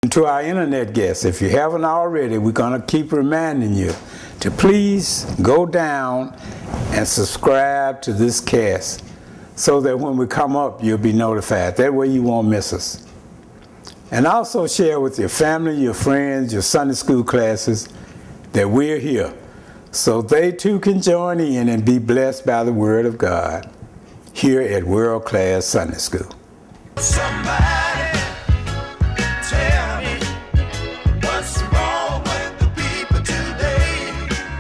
To our internet guests, if you haven't already, we're going to keep reminding you to please go down and subscribe to this cast so that when we come up, you'll be notified. That way you won't miss us. And also share with your family, your friends, your Sunday school classes that we're here so they too can join in and be blessed by the Word of God here at World Class Sunday School. Somebody tell me what's wrong with the people today.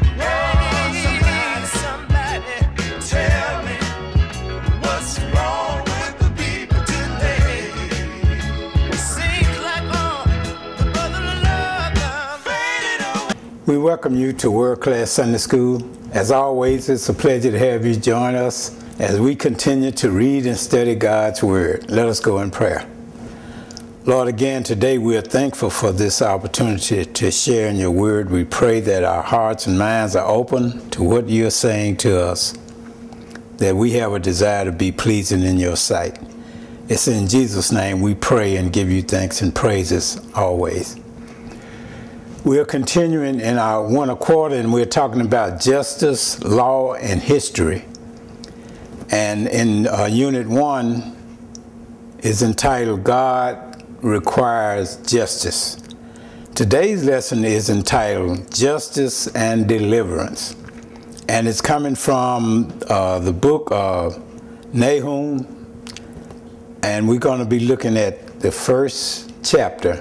Oh, somebody tell me what's wrong with the people today. Seems like all the brother love faded away. We welcome you to World Class Sunday School. As always, it's a pleasure to have you join us as we continue to read and study God's Word. Let us go in prayer. Lord, again, today we are thankful for this opportunity to share in your Word. We pray that our hearts and minds are open to what you're saying to us, that we have a desire to be pleasing in your sight. It's in Jesus' name we pray and give you thanks and praises always. We're continuing in our one a quarter, and we're talking about justice, law, and history. And in Unit 1 is entitled, God Requires Justice. Today's lesson is entitled, Justice and Deliverance. And it's coming from the book of Nahum. And we're going to be looking at the first chapter.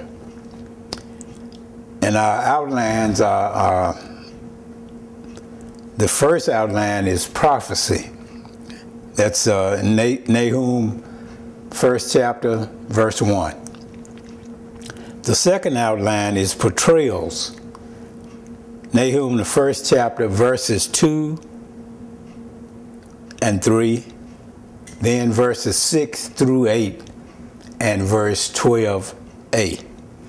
And our outlines are the first outline is prophecy. That's Nahum, first chapter, verse 1. The second outline is portrayals. Nahum, the first chapter, verses 2 and 3, then verses 6 through 8, and verse 12a.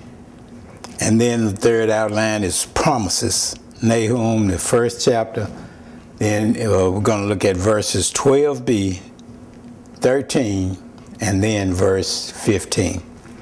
And then the third outline is promises. Nahum, the first chapter, then we're going to look at verses 12b, 13, and then verse 15.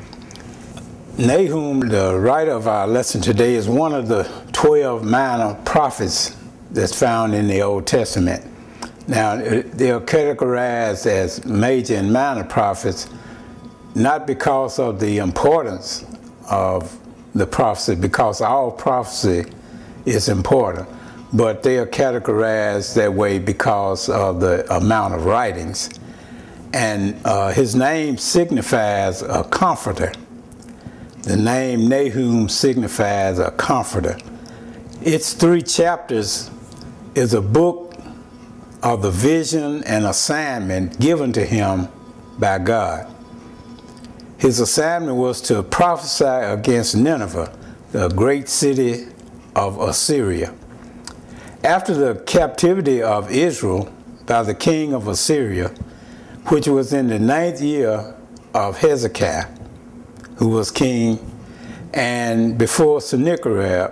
Nahum, the writer of our lesson today, is one of the 12 minor prophets that's found in the Old Testament. Now, they are categorized as major and minor prophets, not because of the importance of the prophecy, because all prophecy is important, but they are categorized that way because of the amount of writings. And his name signifies a comforter. The name Nahum signifies a comforter. Its 3 chapters is a book of the vision and assignment given to him by God. His assignment was to prophesy against Nineveh, the great city of Assyria. After the captivity of Israel by the king of Assyria, which was in the 9th year of Hezekiah, who was king, and before Sennacherib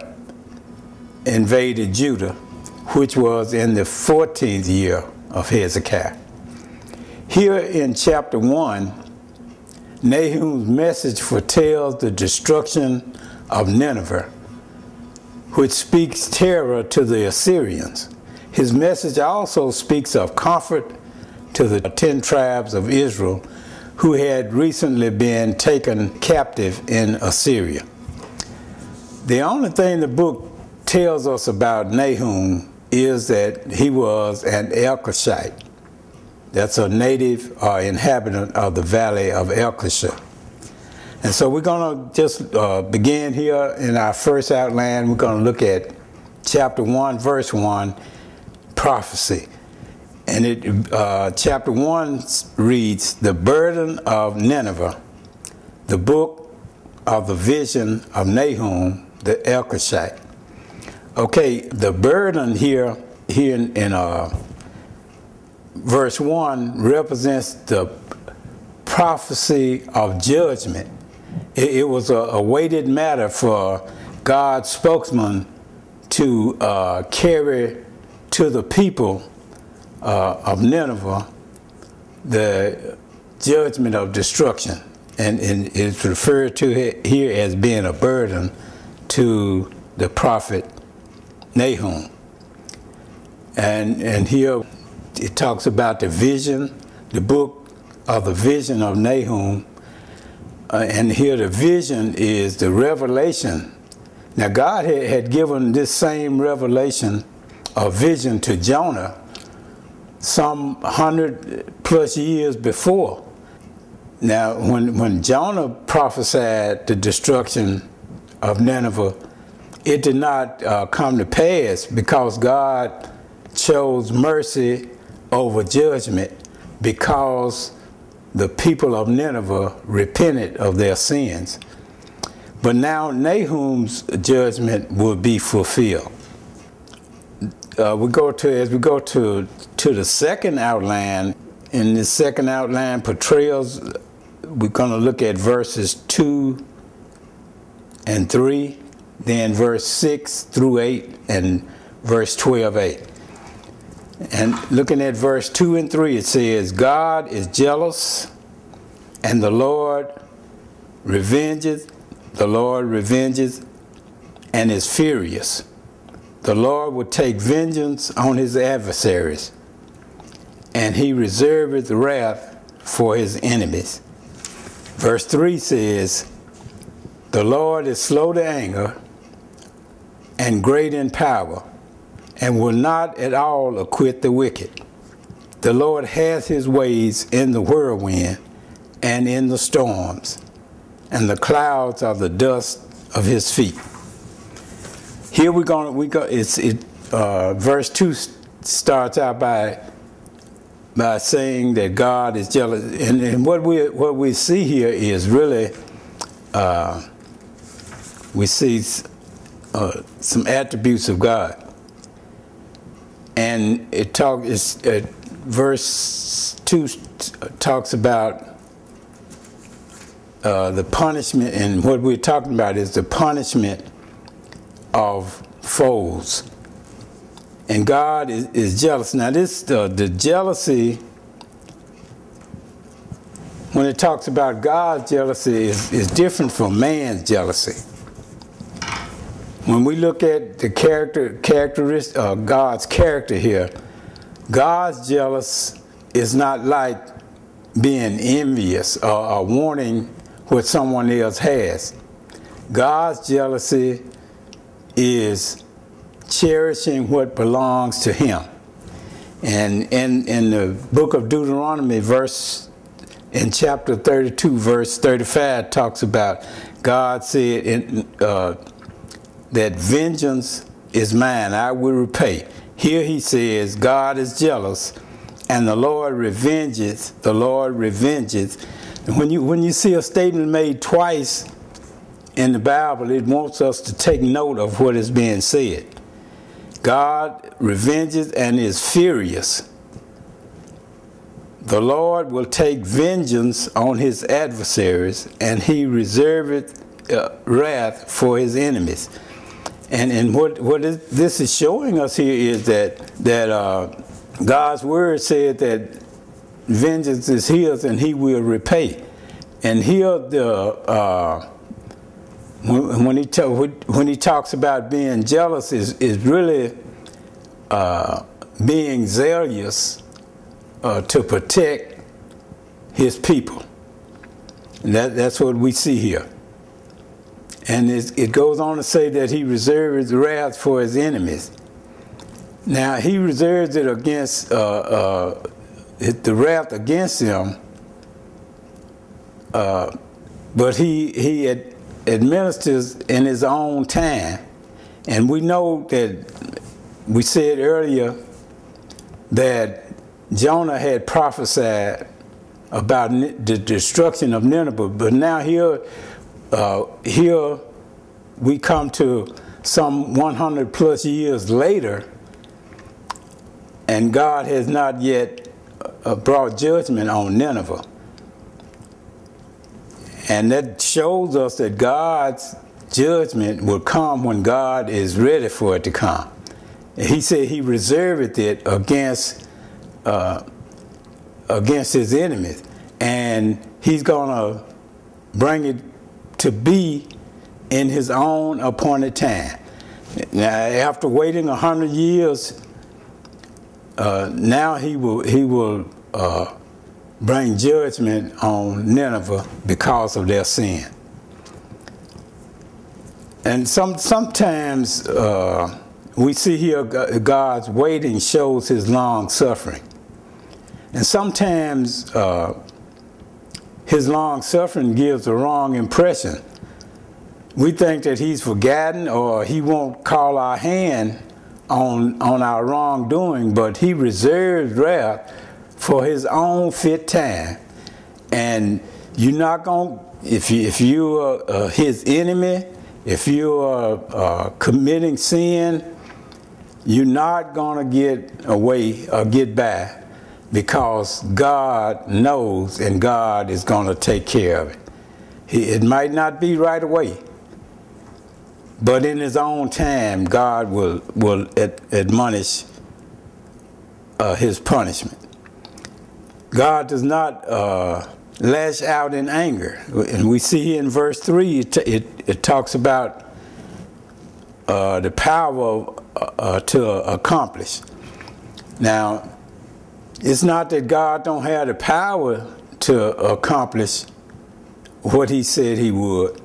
invaded Judah, which was in the 14th year of Hezekiah. Here in chapter 1, Nahum's message foretells the destruction of Nineveh, which speaks terror to the Assyrians. His message also speaks of comfort to the 10 tribes of Israel who had recently been taken captive in Assyria. The only thing the book tells us about Nahum is that he was an Elkoshite. That's a native or inhabitant of the valley of Elkoshah. And so we're going to just begin here in our first outline. We're going to look at chapter 1, verse 1, prophecy. And chapter 1 reads, the burden of Nineveh, the book of the vision of Nahum, the Elkoshite. Okay, the burden here in verse 1 represents the prophecy of judgment. It was a weighted matter for God's spokesman to carry to the people of Nineveh the judgment of destruction and it's referred to here as being a burden to the prophet Nahum. And here it talks about the vision, the book of the vision of Nahum. And here the vision is the revelation. Now God had given this same revelation of vision to Jonah some 100+ years before. Now when Jonah prophesied the destruction of Nineveh, it did not come to pass because God chose mercy over judgment, because the people of Nineveh repented of their sins. But now Nahum's judgment will be fulfilled. As we go to the second outline, in the second outline portrayals, we're going to look at verses 2 and 3, then verse 6 through 8, and verse 12:8. And looking at verse 2 and 3, it says, God is jealous, and the Lord revenges, and is furious. The Lord will take vengeance on his adversaries, and he reserveth wrath for his enemies. Verse 3 says, the Lord is slow to anger and great in power, and will not at all acquit the wicked. The Lord has his ways in the whirlwind and in the storms, and the clouds are the dust of his feet. Here verse 2 starts out by saying that God is jealous, and what we see here is really we see some attributes of God. And verse 2 talks about the punishment, and what we're talking about is the punishment of foes. And God is jealous. Now the jealousy, when it talks about God's jealousy, is different from man's jealousy. When we look at the characteristic of God's character here, God's jealous is not like being envious or wanting what someone else has. God's jealousy is cherishing what belongs to him. And in the book of Deuteronomy, in chapter 32, verse 35, talks about God said that vengeance is mine, I will repay. Here he says God is jealous, and the Lord revenges. The Lord revenges. And when you see a statement made twice in the Bible, it wants us to take note of what is being said. God revenges and is furious. The Lord will take vengeance on his adversaries, and he reserveth wrath for his enemies. And this is showing us here is that God's word said that vengeance is his and he will repay. And here when he talks about being jealous is really being zealous to protect his people. And that's what we see here. And it goes on to say that he reserves wrath for his enemies. Now he reserves it against the wrath against them, but he administers in his own time. And we know that we said earlier that Jonah had prophesied about the destruction of Nineveh, but now here we come to some 100+ years later, and God has not yet brought judgment on Nineveh. And that shows us that God's judgment will come when God is ready for it to come. And he said he reserved it against his enemies, and he's gonna bring it to be in his own appointed time. Now, after waiting 100 years, now he will bring judgment on Nineveh because of their sin. And sometimes we see here God's waiting shows his long suffering. And sometimes his long suffering gives the wrong impression. We think that he's forgotten or he won't call our hand on our wrongdoing, but he reserves wrath for his own fit time. And you're not going, if you're his enemy, if you're committing sin, you're not going to get away or get by, because God knows and God is going to take care of it. It might not be right away, but in his own time, God will admonish his punishment. God does not lash out in anger. And we see here in verse 3, it talks about the power to accomplish. Now, it's not that God don't have the power to accomplish what he said he would.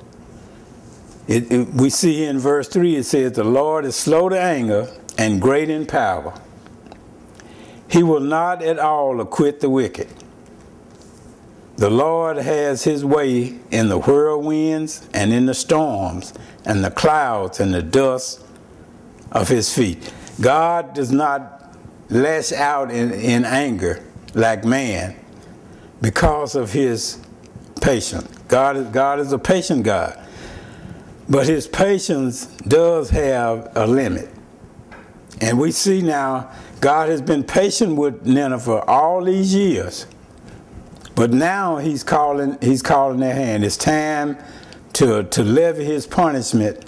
We see in verse 3, it says, the Lord is slow to anger and great in power. He will not at all acquit the wicked. The Lord has his way in the whirlwinds and in the storms and the clouds and the dust of his feet. God does not lash out in anger like man because of his patience. God is a patient God. But his patience does have a limit. And we see now God has been patient with Nineveh all these years. But now he's calling their hand. It's time to levy his punishment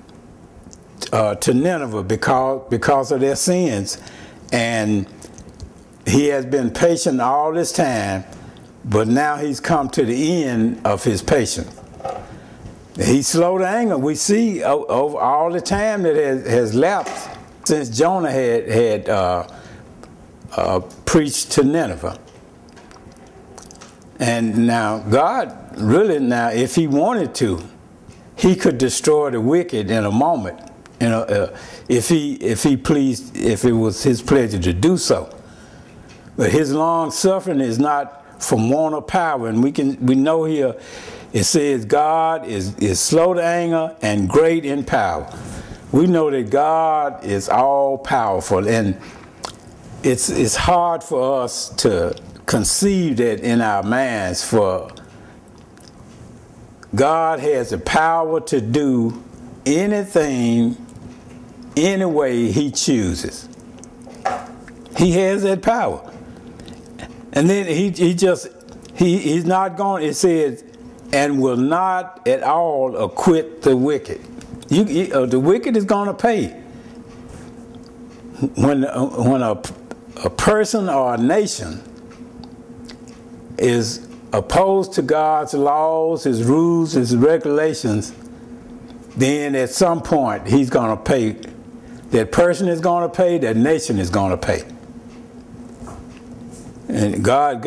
to Nineveh because of their sins. And he has been patient all this time, but now he's come to the end of his patience. He's slow to anger. We see over all the time that has lapsed since Jonah had preached to Nineveh. And now God really, now if he wanted to, he could destroy the wicked in a moment. You know, if it was his pleasure to do so. But his long suffering is not from want of power, and we know here it says God is slow to anger and great in power. We know that God is all powerful, and it's hard for us to conceive that in our minds, for God has the power to do anything, any way he chooses. He has that power. And then he's not going, it says, and will not at all acquit the wicked. The wicked is going to pay. When a person or a nation is opposed to God's laws, his rules, his regulations, then at some point he's going to pay. That person is going to pay, that nation is going to pay. And God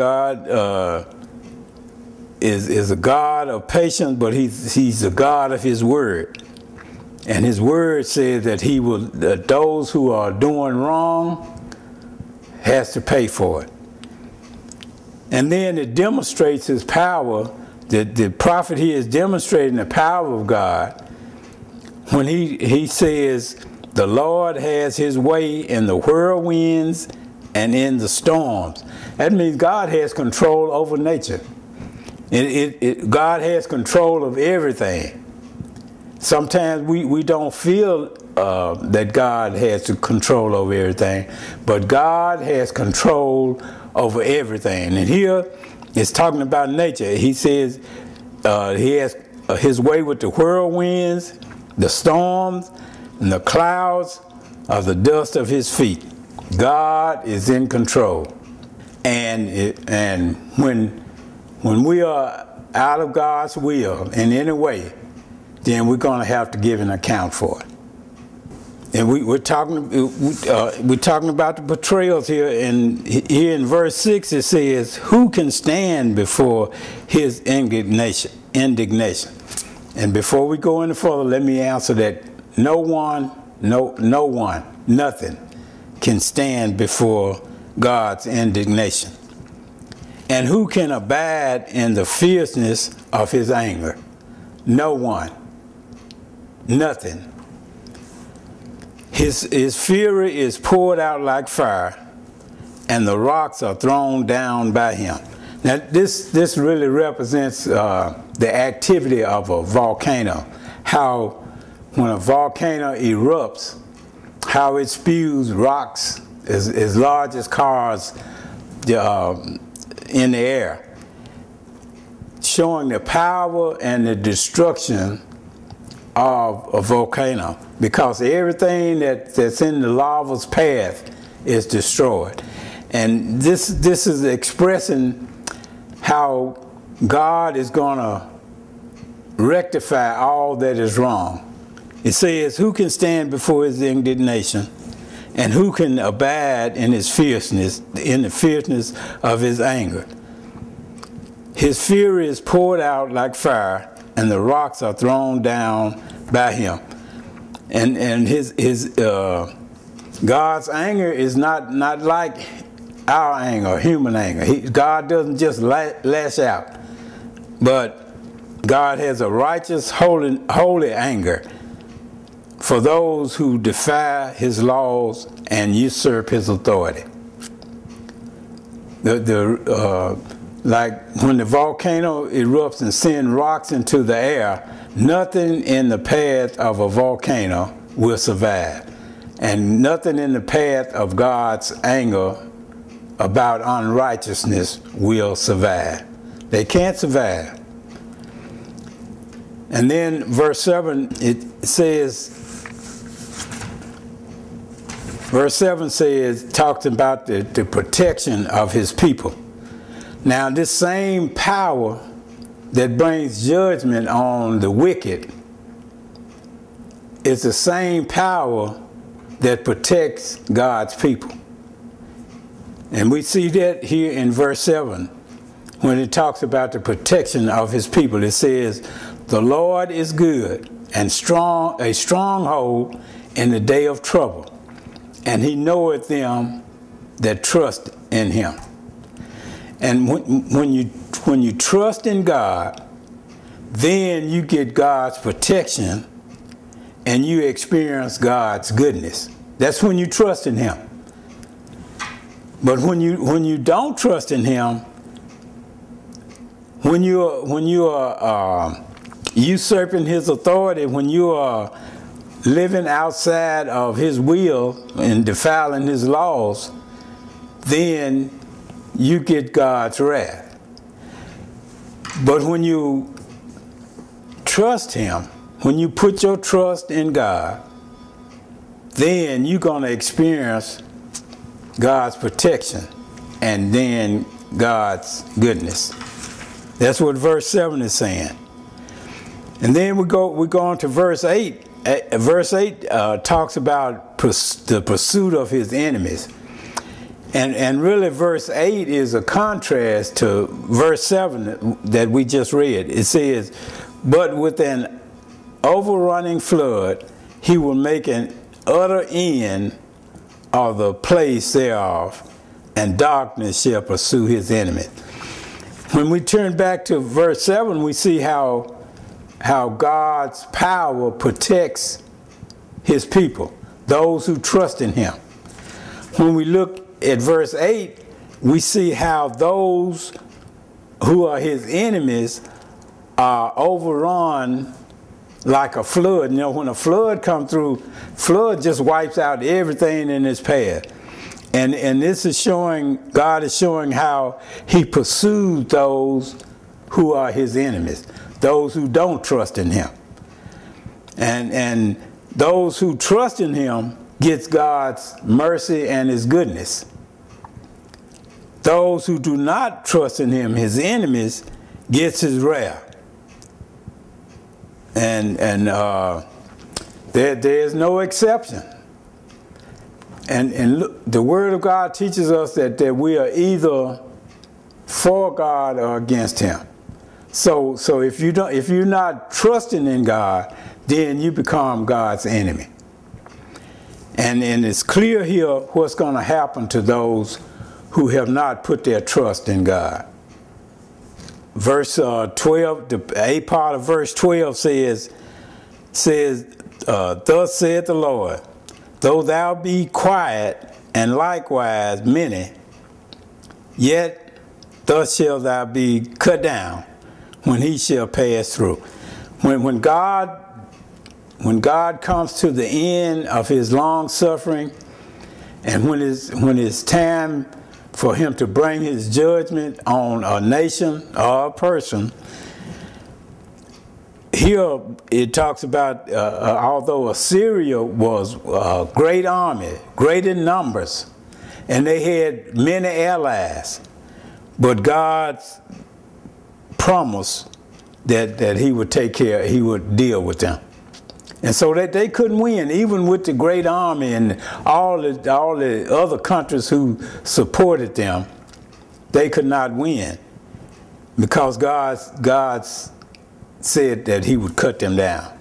is a God of patience, but he's a God of his word. And his word says that he will, that those who are doing wrong has to pay for it. And then it demonstrates his power. The prophet here is demonstrating the power of God when he says, the Lord has his way in the whirlwinds and in the storms. That means God has control over nature. God has control of everything. Sometimes we don't feel that God has the control over everything, but God has control over everything. And here it's talking about nature. He says he has his way with the whirlwinds, the storms, and the clouds of the dust of his feet. God is in control. And when we are out of God's will in any way, then we're going to have to give an account for it. And we're talking about the betrayals here, and here in verse 6 it says, "Who can stand before his indignation?" And before we go any further, let me answer that. No one, nothing can stand before God's indignation. And who can abide in the fierceness of his anger? No one, nothing. His fury is poured out like fire, and the rocks are thrown down by him. Now this really represents the activity of a volcano. How when a volcano erupts, how it spews rocks as large as cars in the air, showing the power and the destruction of a volcano, because everything that's in the lava's path is destroyed. And this is expressing how God is going to rectify all that is wrong. It says, "Who can stand before his indignation, and who can abide in his fierceness, in the fierceness of his anger? His fury is poured out like fire, and the rocks are thrown down by him." And God's anger is not like our anger, human anger. God doesn't just lash out, but God has a righteous, holy anger for those who defy his laws and usurp his authority. Like when the volcano erupts and sends rocks into the air, nothing in the path of a volcano will survive. And nothing in the path of God's anger about unrighteousness will survive. They can't survive. And then verse 7, talks about the protection of his people. Now this same power that brings judgment on the wicked is the same power that protects God's people. And we see that here in verse 7 when it talks about the protection of his people. It says, "The Lord is good and strong, a stronghold in the day of trouble, and he knoweth them that trust in him." And when you trust in God, then you get God's protection and you experience God's goodness. That's when you trust in him. But when you don't trust in him, when you are usurping his authority, when you are living outside of his will and defiling his laws, then you get God's wrath. But when you trust him, when you put your trust in God, then you're going to experience God's protection and then God's goodness. That's what verse 7 is saying. And then we go on to verse 8. Verse 8 talks about the pursuit of his enemies. And really verse 8 is a contrast to verse 7 that we just read. It says, "But with an overrunning flood, he will make an utter end of the place thereof, and darkness shall pursue his enemies." When we turn back to verse 7, we see how God's power protects his people, those who trust in him. When we look at verse 8, we see how those who are his enemies are overrun like a flood. You know, when a flood comes through, flood just wipes out everything in its path. And this is showing, God is showing how he pursues those who are his enemies, those who don't trust in him. And those who trust in him gets God's mercy and his goodness. Those who do not trust in him, his enemies, gets his wrath. And there's no exception. And look, the Word of God teaches us that we are either for God or against Him. So if you're not trusting in God, then you become God's enemy. And it's clear here what's going to happen to those who have not put their trust in God. Verse 12, the A part of verse 12 says, thus saith the Lord, though thou be quiet, and likewise many, yet thus shalt thou be cut down when he shall pass through. When God comes to the end of his long suffering, and when it's time for him to bring his judgment on a nation or a person, here it talks about although Assyria was a great army, great in numbers, and they had many allies, but God's promise that he would take care, he would deal with them. And so that they couldn't win, even with the great army and all the other countries who supported them, they could not win because God said that he would cut them down.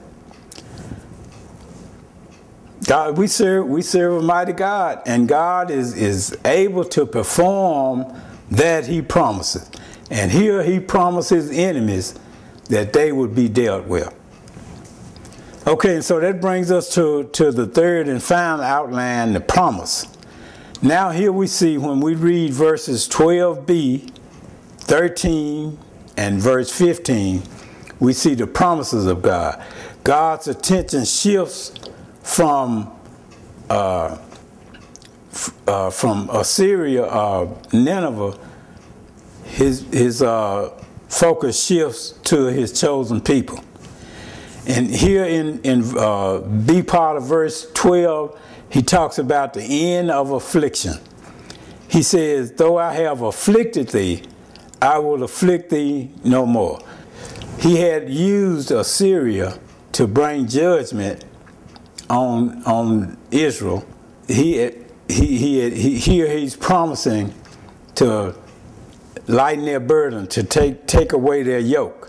God, we serve a mighty God, and God is able to perform that he promises. And here he promises enemies that they would be dealt with. Okay, and so that brings us to the third and final outline, the promise. Now here we see when we read verses 12b, 13, and verse 15, we see the promises of God. God's attention shifts from Assyria, Nineveh. His focus shifts to his chosen people. And here in B part of verse 12, he talks about the end of affliction. He says, though I have afflicted thee, I will afflict thee no more. He had used Assyria to bring judgment on Israel. Here he's promising to lighten their burden, to take away their yoke.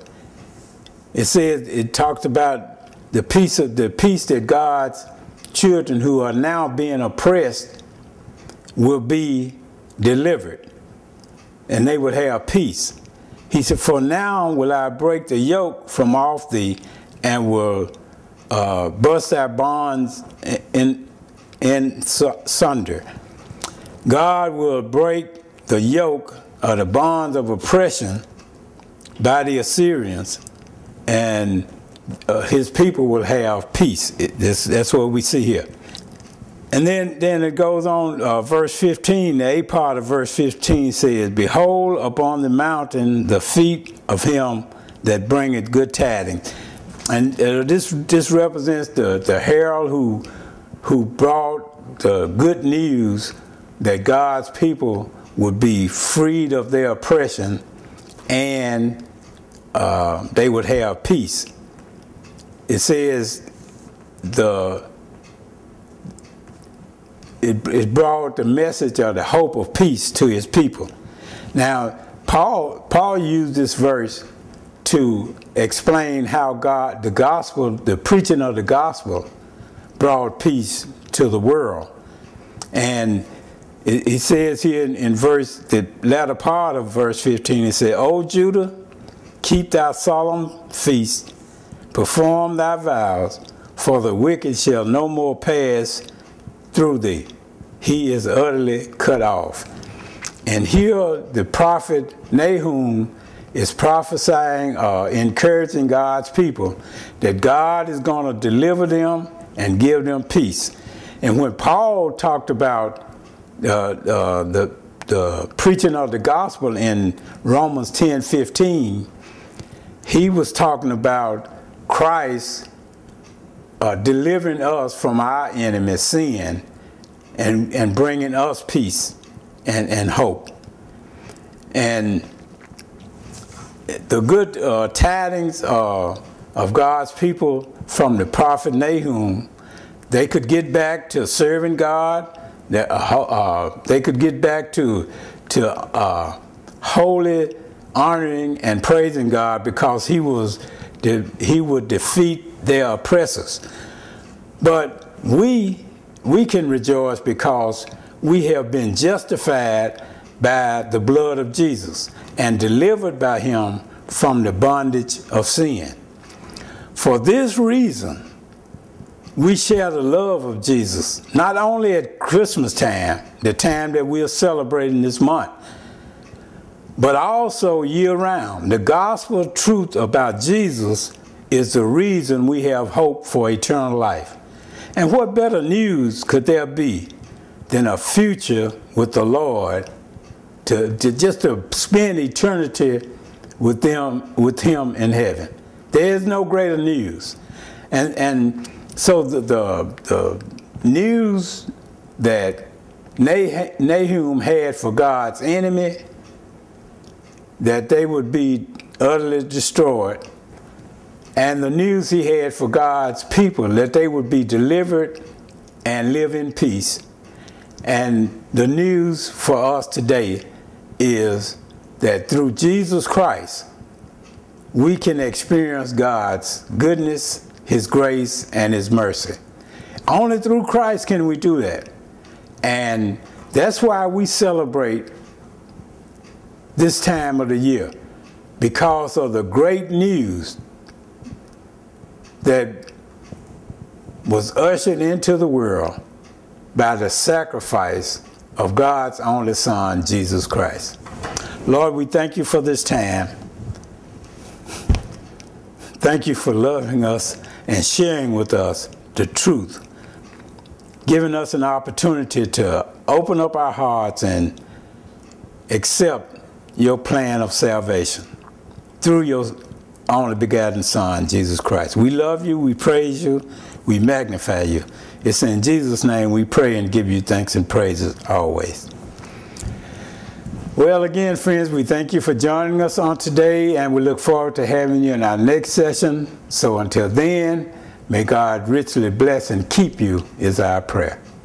It talks about the peace that God's children who are now being oppressed will be delivered, and they would have peace. He said, for now will I break the yoke from off thee, and will burst thy bonds in sunder. God will break the yoke of the bonds of oppression by the Assyrians, and his people will have peace. That's what we see here. And then it goes on, verse 15, the A part of verse 15 says, behold upon the mountain the feet of him that bringeth good tidings. And this represents the herald who brought the good news that God's people would be freed of their oppression, and they would have peace. It says it brought the message of the hope of peace to his people. Now, Paul used this verse to explain how God, the gospel, the preaching of the gospel, brought peace to the world. And he says here in the latter part of verse 15, he said, O Judah, keep thy solemn feast, perform thy vows, for the wicked shall no more pass through thee. He is utterly cut off. And here the prophet Nahum is prophesying, encouraging God's people that God is going to deliver them and give them peace. And when Paul talked about the preaching of the gospel in Romans 10:15, he was talking about Christ delivering us from our enemy sin and bringing us peace and hope. And the good tidings of God's people from the prophet Nahum, they could get back to serving God. They could get back to holy, honoring, and praising God, because he would defeat their oppressors. But we can rejoice because we have been justified by the blood of Jesus and delivered by him from the bondage of sin. For this reason, we share the love of Jesus, not only at Christmas time, the time that we are celebrating this month, but also year-round. The gospel truth about Jesus is the reason we have hope for eternal life. And what better news could there be than a future with the Lord, to spend eternity with him in heaven? There is no greater news. And so the news that Nahum had for God's enemy, that they would be utterly destroyed, and the news he had for God's people, that they would be delivered and live in peace. And the news for us today is that through Jesus Christ, we can experience God's goodness, his grace, and his mercy. Only through Christ can we do that. And that's why we celebrate this time of the year, because of the great news that was ushered into the world by the sacrifice of God's only Son, Jesus Christ. Lord, we thank you for this time. Thank you for loving us and sharing with us the truth, giving us an opportunity to open up our hearts and accept your plan of salvation through your only begotten Son, Jesus Christ. We love you, we praise you, we magnify you. It's in Jesus' name we pray and give you thanks and praises always. Well, again, friends, we thank you for joining us on today, and we look forward to having you in our next session. So until then, may God richly bless and keep you is our prayer.